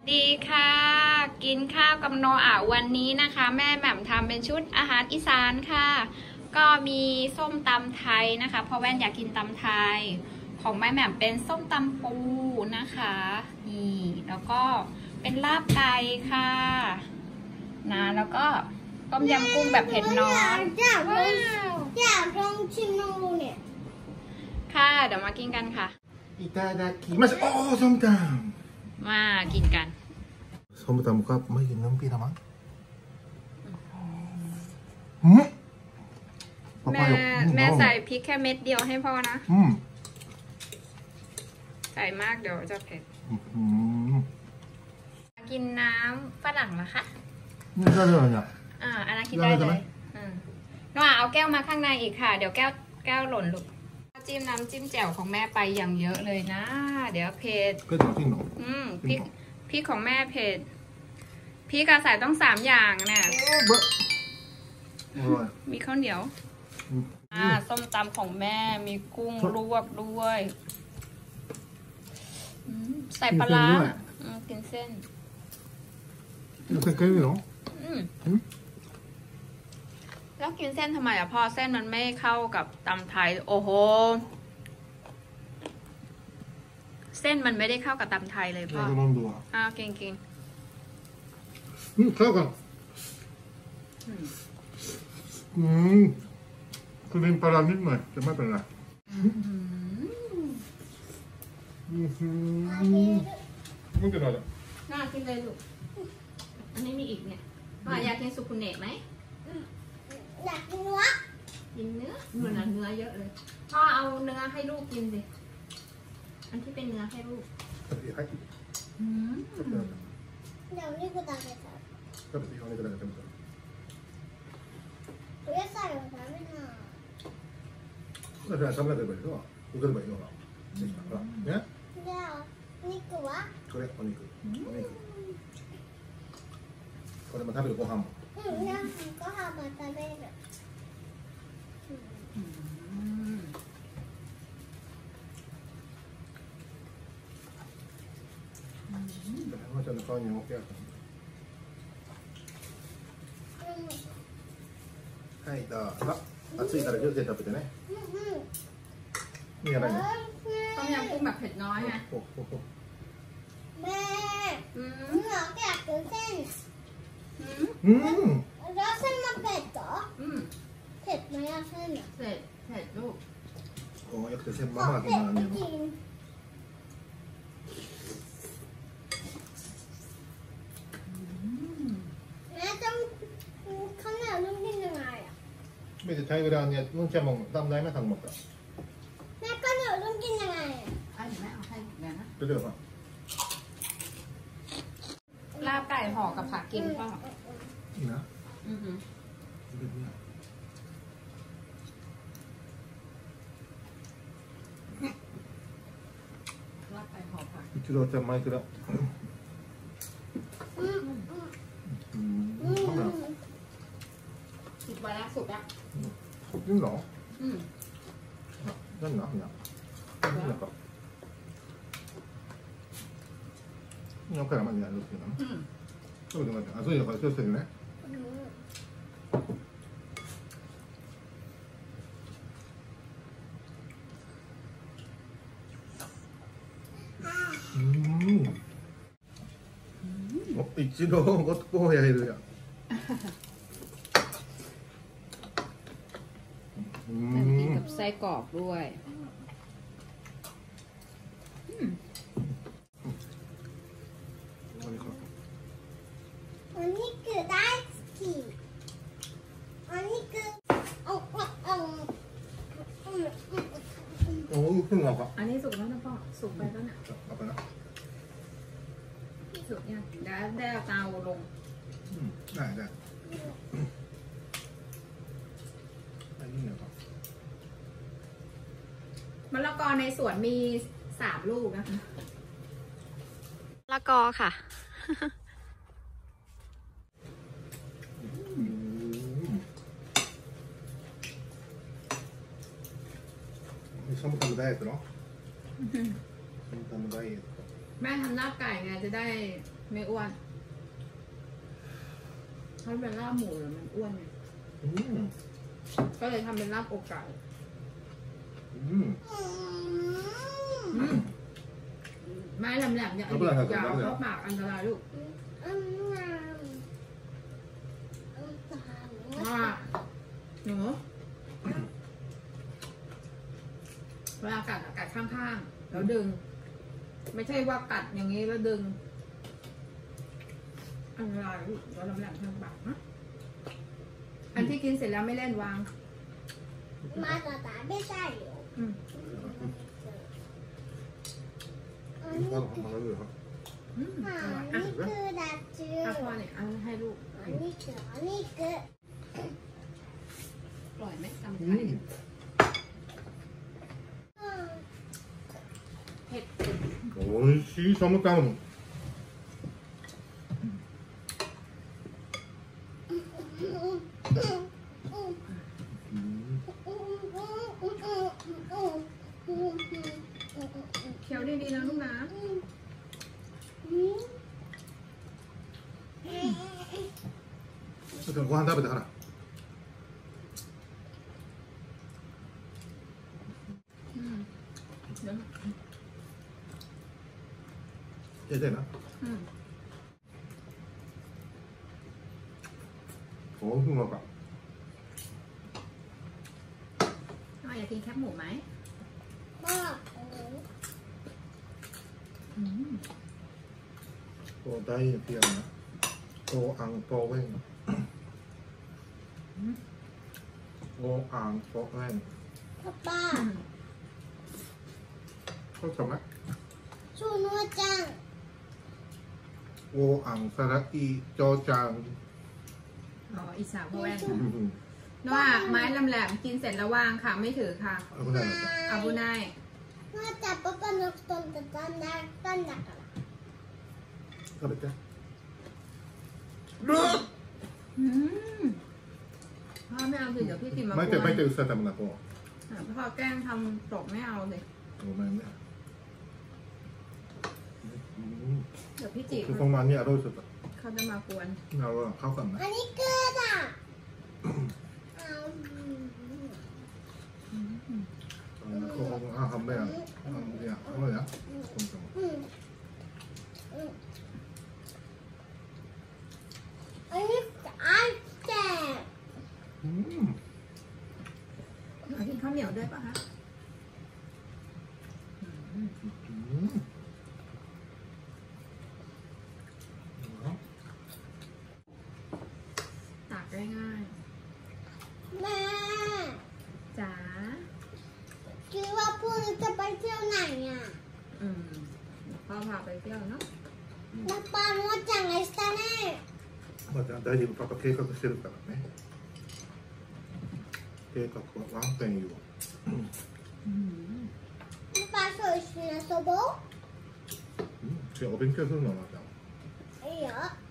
ดีค่ะกินข้าวกับโนอาวันนี้นะคะแม่แหม่มทำเป็นชุดอาหารอีสานค่ะก็มีส้มตำไทยนะคะเพราะแว่นอยากกินตำไทยของแม่แหม่มเป็นส้มตำปูนะคะนี่แล้วก็เป็นลาบไก่ค่ะนะแล้วก็ต้มยำกุ้งแบบเผ็ดน้อยอยากลองชิมนูเนี่ยค่ะเดี๋ยวมากินกันค่ะいただきますโอ้ส้มตำมากินกันส้มตำก็ไม่กินน้ำพริกละมั้งแม่ใส่พริกแค่เม็ดเดียวให้พ่อนะใส่มากเดี๋ยวจะเผ็ดกินน้ำฝรั่งเหรอคะนี่ได้เลยเนี่ยอันนั้นคิดได้เลยน้องเอาแก้วมาข้างในอีกค่ะเดี๋ยวแก้วหล่นลูกจิ้มน้ำจิ้มแจ่วของแม่ไปอย่างเยอะเลยนะเดี๋ยวเผ็ดก็จริงเหรอพริกของแม่เผ็ดพริกกระใส่ต้อง3อย่างเนี่ยมีข้าวเหนียวส้มตำของแม่มีกุ้งลวกด้วยใส่ปลาร้ากินเส้นเส้นเกลือเหรอแล้วกินเส้นทำไมอ่ะพ่อเส้นมันไม่เข้ากับตำไทยโอ้โหเส้นมันไม่ได้เข้ากับตำไทยเลยพ่อเก่งเข้ากันคือเล่นปลานิดหน่อยจะไม่เป็นไรไม่เป็นไรน่ากินเลยลูกอันนี้มีอีกเนี่ยอยากกินสุกุเนะไหมอยากกินเนื้อเนื้อเยอะเลยพ่อเอาเนื้อให้ลูกกินสิอันที่เป็นเนื้อให้ลูกเดี๋ยวนี่กูตามไปครับก็เป็นที่เขาเนี่ยก็ได้เป็นตัวกูจะใส่ลงไปไม่นานก็จะทำอะไรได้บ้างก็กูก็ได้บ้างเนาะเนี่ยเดี๋ยวนี่กูวะこれお肉これも食べるご飯もเนี่ยก็ทำมาตอนแรก浜ちゃんの顔に置けやはいどうぞ暑いから気をつけて食べてねนี่อะไรเนี่ยต้มยำกุ้งแบบเผ็ดน้อยไงแม่หนูอยากกินเส้นแล้วเส้นมันเผ็ดเหรอเผ็ดไหมอะเส้นอะเผ็ดลูกโอ้ยเส้นมากกินมาเนี่ยแม่ต้องข้าวเหนียวนุ่มกินยังไงอะไม่จะใช้เวลาเนี่ยนุ่งแช่มองทำได้ไหมทำหมดอ่ะแม่ข้าวเหนียวนุ่มกินยังไงอะแม่เอาให้เดี๋ยวนะเรื่อยๆป่ะลาบไก่ห่อกับผักกินป่ะนี่นะลาบไก่ห่อผัก一度じゃマイクだสุกไปแล้วสุกแล้วจริงเหรอนั่นเหรอเนี่ยนี่แหละนี่เอาแค่มันเนี่ยรู้สึกนะそういうのあそういうのから気をつけてね一度ごとこうやるやกินกับไส้กรอกด้วยอันนี้คือได้กี่อันนี้คือโอ้ยขึ้นหรอครับอันนี้สุกแล้วนะพ่อสุกไปแล้วนะเอาไปนะสุกยังได้เอาเตาลงได้อันนี้เนี่ยครับมะละกอในสวนมี3 ลูกนะคะมะละกอค่ะส้มตำไดเอทเนาะส้มตำไดเอทแม่ทำลาบไก่ไงจะได้ไม่อ้วนถ้าเป็นลาบหมูแล้วมันอ้วนไง ก็เลยทำเป็นลาบอกไก่ไม้แหลมๆอย่าเอาเข้าปากอันตรายลูกหนูเวลากัดข้างๆแล้วดึงไม่ใช่ว่ากัดอย่างนี้แล้วดึงอันตรายลูกแล้วแหลมๆทางปากนะอันที่กินเสร็จแล้วไม่เล่นวางมาต่อตาไม่ได้หรออันนี้คือดัดจืดพ่อเนี่ยเอาให้ลูกอันนี้คือปล่อยไหมทำไทยเผ็ดおいしいサムタウンเคี้ยวดีๆนะลูกนะご飯食べたからเจ๊นะโอ้ขึ้นมาปะอยากกินแคบหมูไหมโตได้เพียงนะโตอังโตเว้งโตอังโตเว้งป้าเขาทำไหมชูนัวจังโออังสระอีจอจังอีสาวพ่อแว่นว่าไม้ลำแหลมกินเสร็จแล้ววางค่ะไม่ถือค่ะอาบุไนว่าจับป้านกต้นแต่ต้นได้ต้นหนักอะไรก็เลยจ้ะพ่อไม่เอาสิเดี๋ยวพี่กินมาไม่เจอสแตมป์นะพ่อพ่อแกล้งทำตกไม่เอาเลยโอ้ไม่เดี๋ยวพี่จีคือประมาณนี้อร่อยสุดเขาจะมากวนเราเข้ากันนะอันนี้เกิดอ่ะเขาทำได้อ่ะเนี่ยอร่อยนะอันนี้อันแก่กินข้าวเหนียวด้วยป่ะคะตักง่ายๆแม่จ๋าคิดว่าพวกนี้จะไปเที่ยวไหนอ่ะพ่อพาไปเที่ยวเนาะแล้วป้าว่าจังไงสตาร์เน่まあ大丈夫パパ計画してるからね計画はワンペンよป้าสวยしなそぼじゃあお勉強するのまたいいよ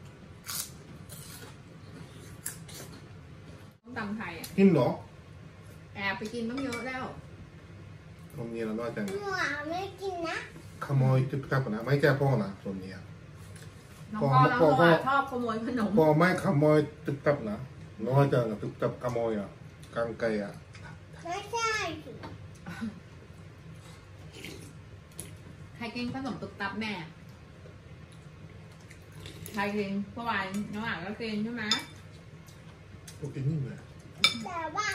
ตำไทยกินเหรอแอบไปกินต้องเยอะแล้วตรงนี้เราน้อยจังหนูไม่กินนะขโมยตุ๊กตานะไม่แก้พ่อนะตรงนี้น้องพ่อชอบขโมยขนมพ่อไม่ขโมยตุ๊กตานะน้อยจังตุ๊กตาขโมยอ่ะกังไก่อ่ะไม่ใช่ใครกินขนมตุ๊กตาแม่ใครกินเมื่อวานน้องอ่างก็กินใช่ไหมก็กินนี่เลยแต่ว่า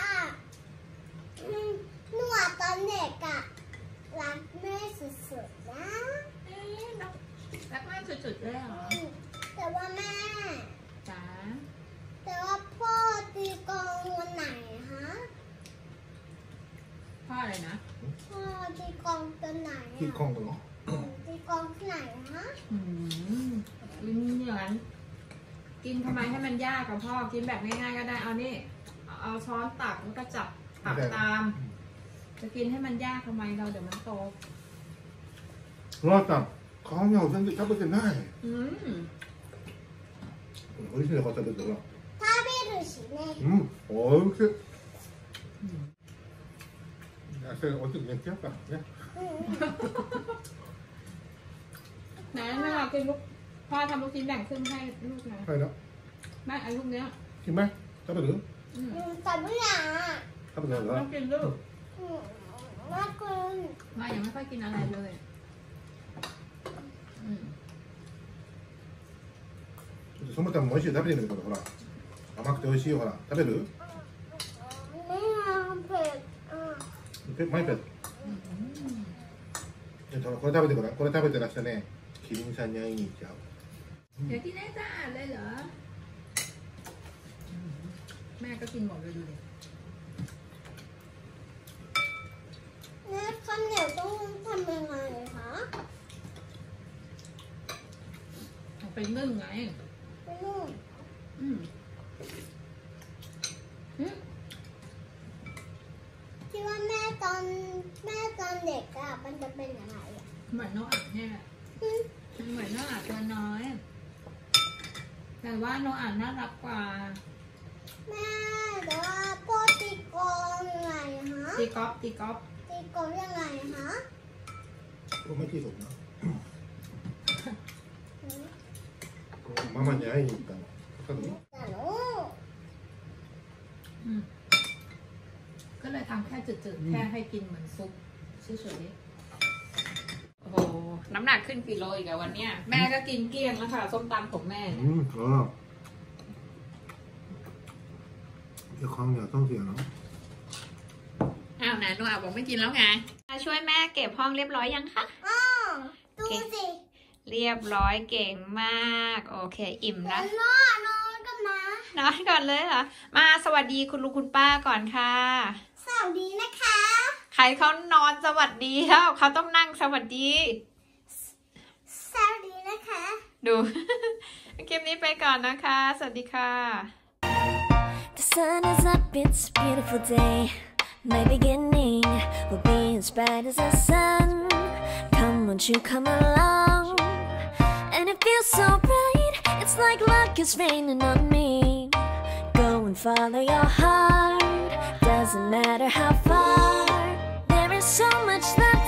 หนูตอนเด็กอะรักแม่สุดๆนะรักแม่สุดๆเลยเหรอแต่ว่าแม่จ๋าแต่ว่าพ่อตีกองวันไหนฮะพ่ออะไรนะพ่อตีกองตัวไหนตีกองเหรอตีกองที่ไหนฮะกินอย่างนั้นกินทำไมให้มันยากกับพ่อกินแบบง่ายๆก็ได้เอานี่เอาช้อนตักแล้วก็จับตักตามจะกินให้มันยากทำไมเราเดี๋ยวมันโตรอจับข้าวเหนียวฉันจะ食べてない美味しいねこれ食べてる食べるしね美味しいそれおちょっと寝ちゃうからねไหนไม่เอากินลูกพ่อทำลูกชิ้นแบ่งครึ่งให้ลูกนะใช่แล้วแม่ไอ้ลูกเนี้ยกินไหม食べるแต่ไม่อยาก食べないเหรอต้องกินลูกมากเกินมายังไม่ค่อยกินอะไรเลยその他も美味しい食べてみるからほら甘くて美味しいよほら食べるไม่เอาเผ็ดマイペッこれ食べてごらんこれ食べてらしたねキリンさんに会いに行っちゃうเดี๋ยวกินให้สะอาดเลยเหรอแม่ก็กินหมดเลยดูดิเนี่ยข้าวเหนียวต้องทำยังไงคะเอาไปนึ่งไงไปนู่นอืมอืมที่ว่าแม่ตอนเด็กอะมันจะเป็นยังไงอะเหมือนนกอ่างเนี่ยแหละมันเหมือนนกอ่างตัวน้อย แต่ว่านกอ่างน่ารักกว่าแม่แต่ว่าพ่อตีกลองยังไงฮะตีกอล์ฟตีกอล์ฟตีกลองยังไงฮะこれもいいぞなママに会いに行ったのわかるแต่หนูก็เลยทำแค่จืดๆแค่ให้กินเหมือนซุปเฉยๆโอ้โหน้ำหนักขึ้นกี่โลอีกอะวันเนี้ยแม่ก็กินเกลี้ยงแล้วค่ะส้มตำของแม่เนี่ยいや、缶やったんすやな。 อ้าวไหนหนูอ่ะบอกไม่กินแล้วไงช่วยแม่เก็บห้องเรียบร้อยยังคะอ้าวดูสิเรียบร้อยเก่งมากโอเคอิ่มแล้แล้วนอนกันนะนอนก่อนเลยเหรอมาสวัสดีคุณลุงคุณป้าก่อนค่ะสวัสดีนะคะใครเขานอนสวัสดีแล้วเขาต้องนั่งสวัสดีสวัสดีนะคะดู คลิปนี้ไปก่อนนะคะ สวัสดีค่ะ The sun is up, it's a beautiful day. My beginning will be as bright as the sun. Come, won't you come along? And it feels so bright, it's like luck is raining on me. Go and follow your heart, doesn't matter how far. There is so much left